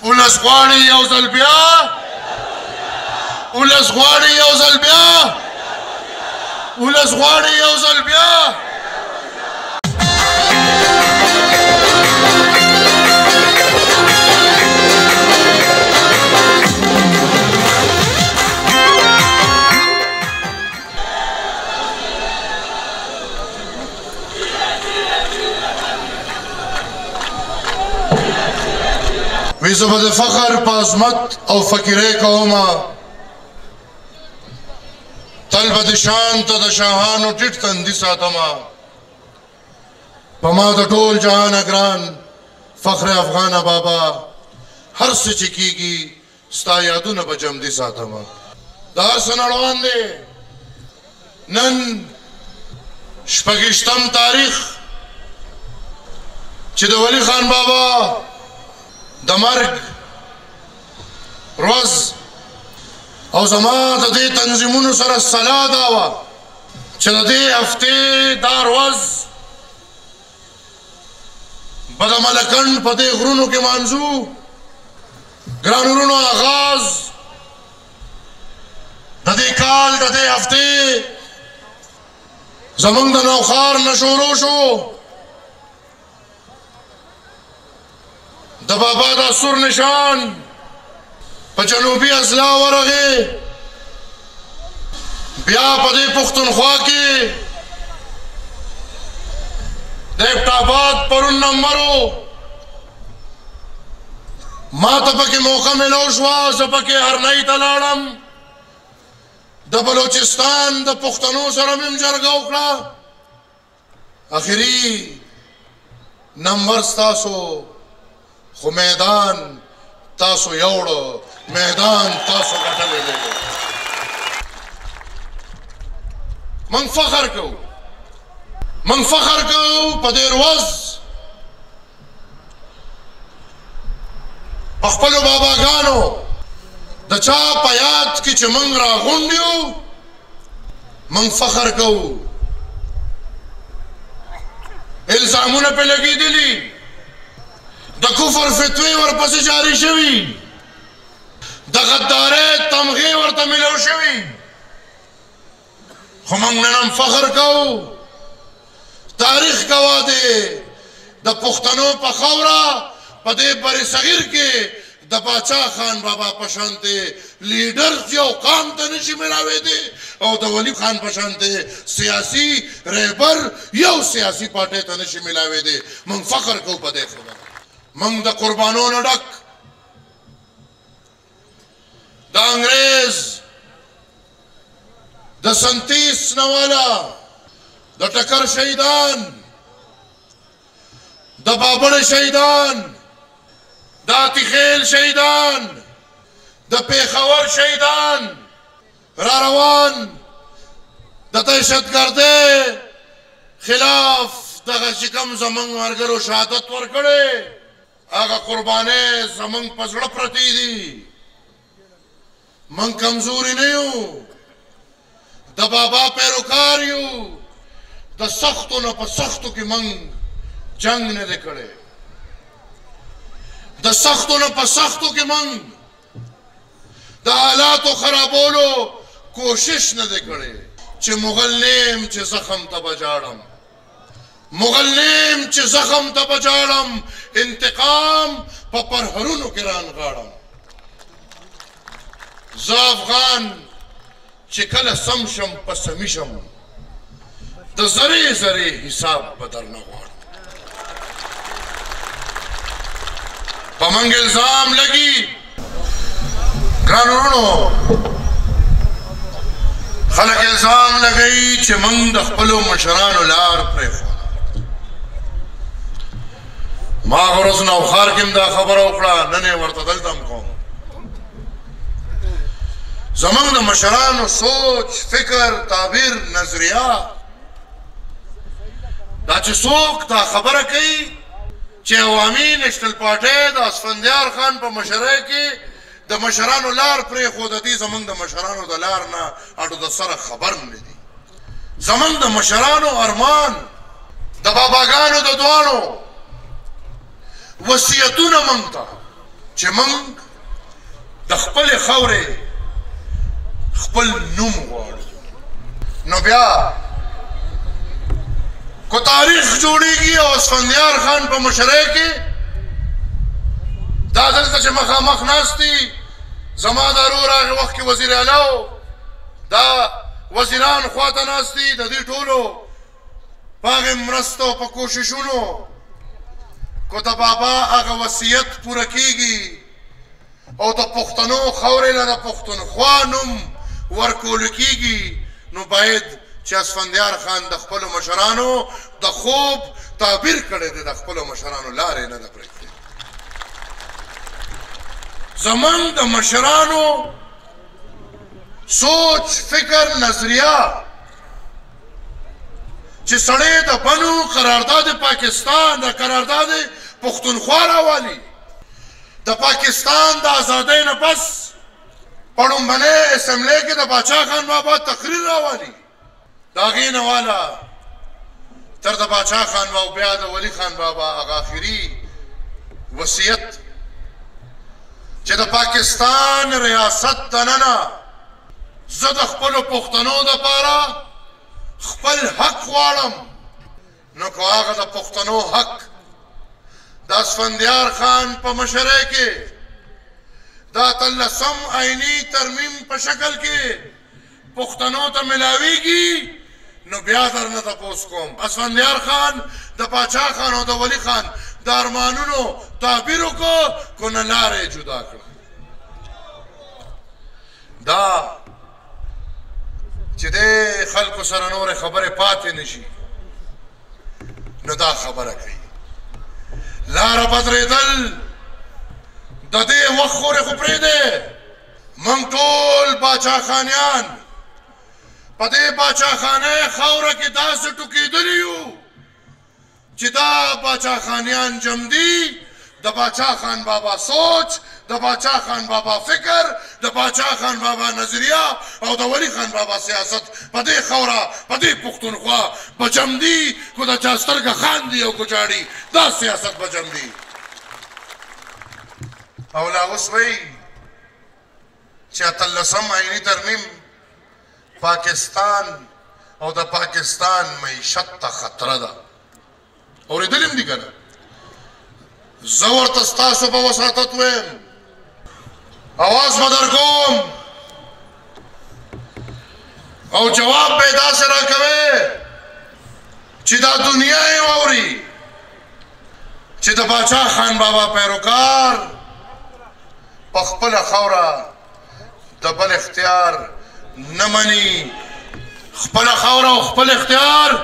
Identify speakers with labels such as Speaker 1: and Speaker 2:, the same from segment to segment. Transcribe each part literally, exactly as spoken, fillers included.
Speaker 1: ولس غواړي یو ځل بیا ولس غواړي یو ځل بیا ولس غواړي یو ځل بیا وی زه به د فخر په عظمت او فقیرۍ کومه تل به د شان ته د شاهانو ټیټ تندي ساتمه په ما د ټول جهانه ګران فخر افغانه بابا هر څه چې کېږي ستا یادونه به جمدي ساتمه د هر څه نړوان دی نن شپږویشتم تاریخ چې د ولي خان بابا د مرګ ورځ او زما د دې تنظیمونو سره سلا دا وه چې د دې هفتې دا ورځ به د ملکند په دې غرونو کې مانځو ګران وروڼو آغاز د دې کال د دې هفتې زموږ د نوښار نه شروع شو د بابا دا سور نشان په جنوبي اضلاع ورغی بیا په دې پښتونخوا کې د ابټاباد پرون نمبرو ما ته پکې موقع میلاو شوه زه پکې هرنۍ ته لاړم د بلوچستان د پښتنو سره مې هم جرګه وکړه اخري نمبر ستاسو خو میدان تاسو یوړو میدان تاسو ګټلی دی موږ فخر کوو موږ فخر کوو په دې ورځ په خپلو باباګانو د چا په یاد کې چې موږ راغونډ یو موږ فخر کوو الزامونه پرې لګېدلي د کفر فتوی ورپسې جاری شوي د غدارۍ تمغې ورته میلاو شوي خو موږ نن هم فخر کوو تاریخ گواه دی د پښتنو په خاوره په دې بر صغیر کې د باچا خان بابا په شانتې لیډر یو قام ته نشي میلاوېدی او د ولي خان په شانتې سیاسي رهبر یو سیاسي پارټۍ ته نشي میلاوېدی موږ فخر کوو په دې خبره موږ د قربانونو ډک د انګریز د سنتیس نواله د ټکر شهیدان د بابړ شهیدان د اتیخیل شهیدان د پیښور شهیدان را روان د دهشتګردۍ خلاف دغه چې کوم زموږ ملګرو شهادت ورکړی هغه قربانۍ زموږ په زړه پرتې دي موږ کمزوري نه یو د بابا پیروکار یو د سختو نه په سختو کې موږ جنگ نه دی کړی د سختو نه په سختو کې موږ د حالاتو خرابولو کوشش نه دی کړی چې مغل نیم چې زخم ته بجاړم مغل نیم چې زخم ته بجاړم انتقام په پرهرونو کې رانغاړم زه افغان چې کله سم شم په سمي شم د ذرې ذرې حساب به درنه غواړم په موږ الزام لګي ګران وروڼو خلک الزام لګوي چې موږ د خپلو مشرانو لار پرېښوده ما هغه ورځ نوښار کې هم دا خبره وکړه نن یې ورته دلته هم کوم زموږ د مشرانو سوچ فکر تعبیر نظریه دا چې څوک دا خبره کوي چې عوامي نیشنل پارټۍ د اسفندیار خان په مشرۍ کې د مشرانو لار پرېښوده دي زموږ د مشرانو د لار نه اډو د سره خبر نه دي زموږ د مشرانو ارمان د باباګانو د دواړو وصیتونه موږ ته چې موږ د خپلې خاورې خپل نوم غواړو. نو بیا کو تاریخ جوړیږي او اسفندیار خان په مشرۍ کې دا دلته چې مخامخ ناست دي زما د ورور هغه وخت کې وزیر اعلی و، دا وزیران خواته ناست دي د دې ټولو په هغې مرستو په کوششونو کو د بابا هغه وصیت پوره کېږي او د پښتنو خاورې له د پښتونخوا نوم ورکول کېږي، نو باید چې اسفندیار خان د خپلو مشرانو د خوب تعبیر کړی دی، د خپلو مشرانو لارې نه ده پرېږدي. زمونږ د مشرانو سوچ فکر نظریه چې سړی د بنو قرارداد پاکستان د قرارداد پښتونخوا راوالي، د پاکستان د ازادۍ نه پس په لومبنۍ اسمبلۍ کې د باچا خان بابا تقریر راوالي، د هغې نه واله تر د باچا خان بابا بیا د ولي خان بابا هغه آخري وصیت چې د پاکستان ریاست دننه زه د خپلو پښتنو دپاره خپل حق غواړم، نو که هغه د پښتنو حق د اسفندیار خان په مشرۍ کې د اتلسم آئیني ترمیم په شکل کې پښتنو ته ملاویږي، نو بیا درنه تپوس کوم اسفندیار خان د باچا خان او د ولي خان د ارمانونو تعبیر وکړو که نه لاره یې جدا کړه. دا چې د خلکو سره نورې خبرې پاتې نشي نو دا خبره کوي. لاره بدرېدل د دې وخت خورې خو پرېږدې، موږ ټول باچا خانیان په دې باچا خانۍ خاوره کې داسې ټوکېدلي یو چې دا باچا خانیان جمدي د باچا خان بابا سوچ، د باچا خان بابا فکر، د باچا خان بابا نظریه او د ولي خان بابا سیاست په دې خاوره په دې پښتونخوا به جمدي، کو د چا سترګه خاندي او کو جاړي، دا سیاست به جمدي. او لا اوس وایي چې اتلسم آئیني ترمیم پاکستان او د پاکستان معیشت ته خطره ده. اورېدلي هم دي که نه؟ زه ورته ستاسو په وساطت ویم، اواز به در کوم او جواب به یې داسې راکوې چې دا دنیا یې واوري چې د باچا خان بابا پیروکار په خپله خاوره د بل اختیار نه مني، خپله خاوره او خپل اختیار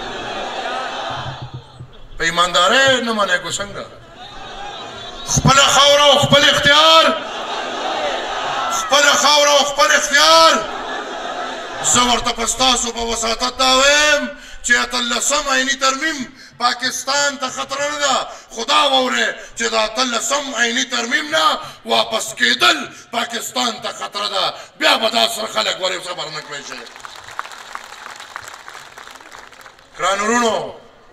Speaker 1: په ایماندارۍ نه منې کو څنګه؟ خپله خاوره او خپل اختیار، خپله خاوره او خپل اختیار. زه ورته په ستاسو په وساطت دا وایم چې اتلسم آئیني ترمیم پاکستان ته خطره نه ده، خو دا واورئ چې د اتلسم آئیني ترمیم نه واپس کېدل پاکستان ته خطره ده، بیا به دا سره خلک ورې صبر نه کوی شي. ګرانو وروڼو،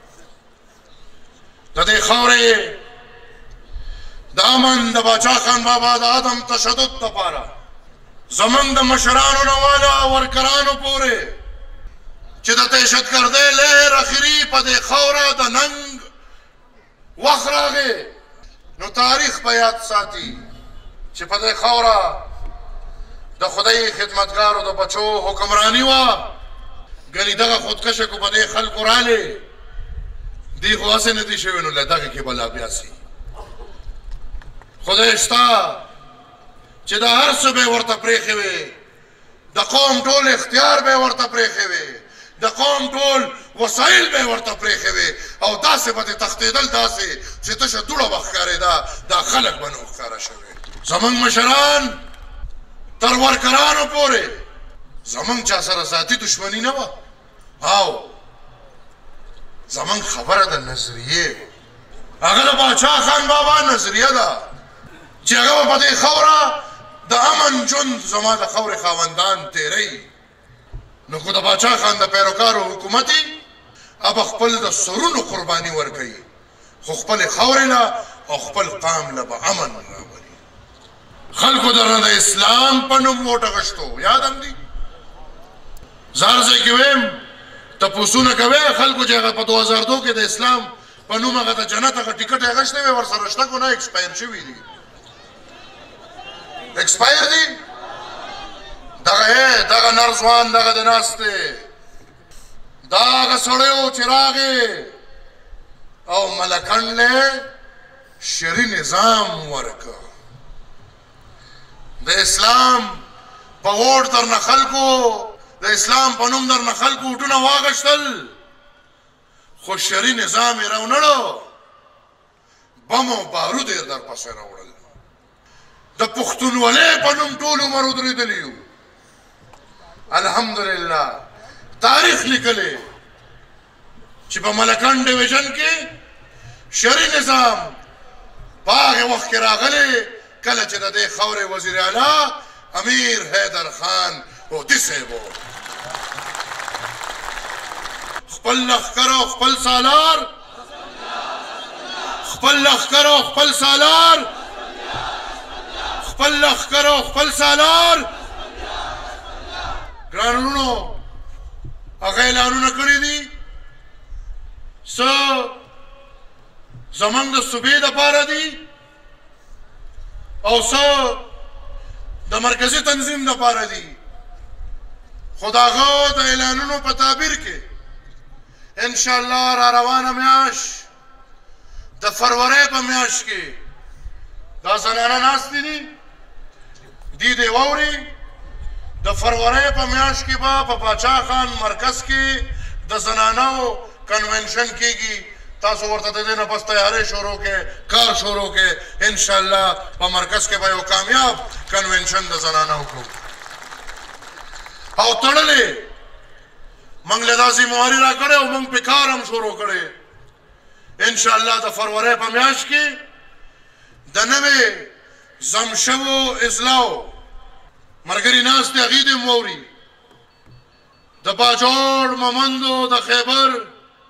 Speaker 1: د دې خاورې د امن د باچا خان بابا د عدم تشدد دپاره زمونږ د مشرانو نه واله ورکرانو پورې چې د دهشتګردۍ لهر اخري په دې خاوره د ننګ وخت راغی، نو تاریخ به یاد ساتي چې په دې خاوره د خدای خدمتګارو د بچو حکمراني وه، ګنې دغه خودکشه کو په دې خلکو رالې دی خو هسې نه دي شوي، نو له دغې کې به لا بیا سي. خدای شته چې دا هر څه به یې ورته پرېښې وې، د قوم ټول اختیار به یې ورته پرېښې وې، د قوم ټول وسایل به یې ورته پرېښې وې، او داسې به دې تښتېدل داسې چې تشه دوړه به ښکارېده، دا خلک به نه ښکاره شوي. زمونږ مشران تر ورکرانو پورې زمونږ چا سره ذاتي دشمني نه وه، او زمونږ خبره د نظریې هغه د باچا خان بابا نظریه ده چې هغه به په دې خاوره د امن ژوند زما د خاورې خاوندان تېروي، نو خو د باچا خان د پیروکارو حکومت یې اب خپل د سرونو قرباني ورکوي، خو خپلې خاورې له او خپل قام له به امن راولي. اسلام په نوم ووټ اخیستو. یاد هم دي زار ځای کې ویم تپوسونه کوي خلکو چې هغه په دوه زر دو کې د اسلام په نوم هغه د جنت هغه ټیکټ اخیستی وی ورسره شته که نه ایکسپایر شوي دي ایکسپایر دي دغه دغه نر ځوان دغه د ناست دی دا هغه سړی و چې راغی او ملکنډ له شرعي نظام ورکړ د اسلام په ووټ درنه خلکو د اسلام په نوم درنه خلکو ووټونه واخیستل خو شرعي نظام یې راونړو بم او بارود یې در پسې راوړل د پښتونولۍ په نوم ټول عمر ودرېدلي یو. الحمدلله تاریخ لیکلی چې په ملکنډ ډیویژن کې شرعي نظام په هغې وخت کې راغلی کله چې د دې خاورې وزیر اعلی امیر حیدر خان اودي صاحب و. خپل لښکر او خپل سالار خپل لښکر او خپل سالار خپل لښکر او خپل سالار ګران وروڼو هغه اعلانونه کړي دي څه زموږ د صوبې دپاره دي او څه د مرکزي تنظیم دپاره دي خو د هغه د اعلانونو په تعبیر کې انشاءالله را روانه میاشت د فروری په میاشت کې دا زنانه ناستې دي دي دې واوري د فروری په میاشت کې به په باچا خان مرکز کې د زنانو کنونشن کېږي. تاسو ورته د دې نه پس تیاری شروع کړئ کار شروع کړئ انشاءالله په مرکز کې به یو کامیاب کنونشن د زنانو وکړو او تړلې موږ له دا ذمواري راکړې او موږ پې کار هم شروع کړی انشاءالله د فروری په میاشت کې د نوې ضم شوو اضلاعو ملګري ناست دي هغې دې هم واوري د باجوړ مومندو د خیبر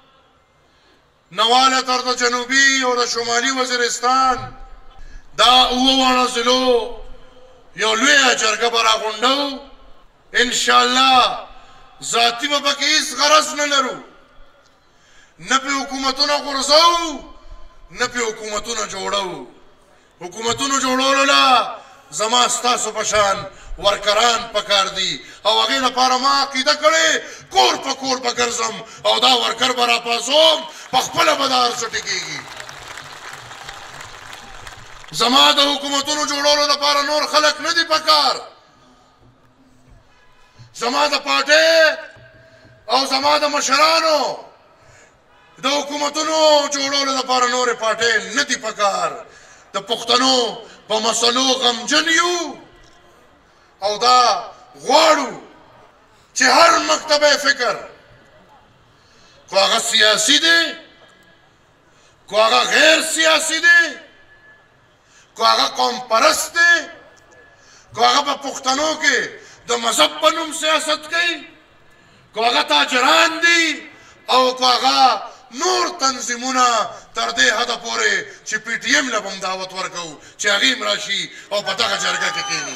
Speaker 1: نواله تر د جنوبي او د شمالي وزیرستان دا اوه واړه ضلعو یو لویه جرګه به راغونډو انشاءالله ذاتي به پکې هېڅ غرض نه لرو نه پې حکومتونه غورځوو نه پې حکومتونه جوړوو حکومتونو جوړولو له زما ستاسو په شان ورکران پکار دي او هغې لپاره ما عقیده کړې کور په کور به ګرځم او دا ورکر به راپاڅوم په خپله به دا هر څه ټیکېږي. زما د حکومتونو جوړولو لپاره نور خلک نه دي پکار زما د پارټۍ او زما د مشرانو د حکومتونو جوړولو لپاره نورې پارټۍ نه دي پکار د پښتنو په مسلو غمجن یو او دا غواړو چې هر مکتبه فکر کو هغه سیاسي دی کو هغه غیر سیاسي دی کو هغه قوم پرست دی کو هغه په پښتنو کې د مذهب په نوم سیاست کوي کو هغه تاجران دي او کو هغه نور تنظیمونه تر دې حده پورې چې پی ټي ایم له به هم دعوت ورکوو چې هغې هم راشي او په دغه جرګه کې کښېني.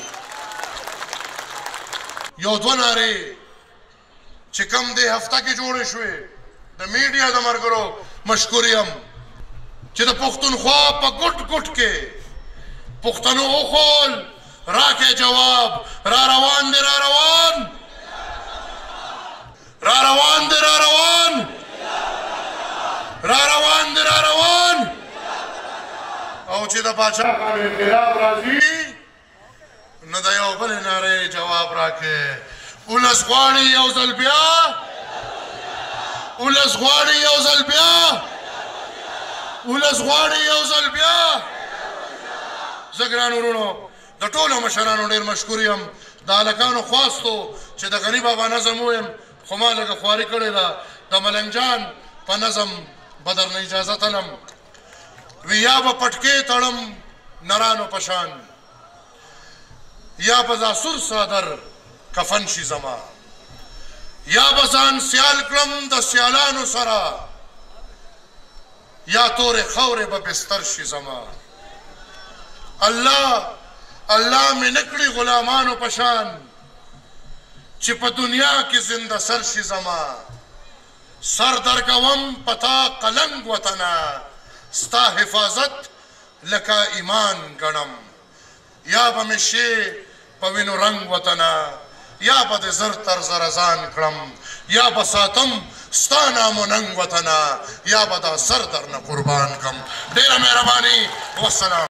Speaker 1: یو دوه نارې چې کوم دې هفته کې جوړې شوې د میډیا د ملګرو مشکور یم چې د پښتونخوا په ګوټ ګوټ کې پښتنو وخول راکې جواب را روان دی را روان را روان دی را روان را روان دی را روان او چې د باچا خان انقلاب راځي نو د یو بلې نارې جواب راکې ولس غواړي یو ځل بیا ولس غواړي یو ځل بیا ولس غواړي یو ځل بیا. زه ګران وروڼو د ټولو مشرانو ډېر مشکور یم د هلکانو خواستو چې د غني بابا نظم ووایم خو ما لږه خواري کړې ده د ملنګ جان په نظم به درنه اجازه تلم وی یا به پټکې تړم نرانو په شان یا به دا سور صادر کفن شي زما یا به ځان سیال کړم د سیالانو سره یا تورې خاورې به بستر شي زما. الله الله مې نه کړي غلامانو په شان چې په دنیا کې زنده سر شي زما سر درکوم پتا قلنګ وطنه ستا حفاظت لکه ایمان ګڼم یا به مې شي په وینو رنګ وطنه یا به د زر تر زره ځان کړم یا به ساتم ستا نام و ننګ وطنه یا به دا سر درنه قربان کړم ډېره مهرباني والسلام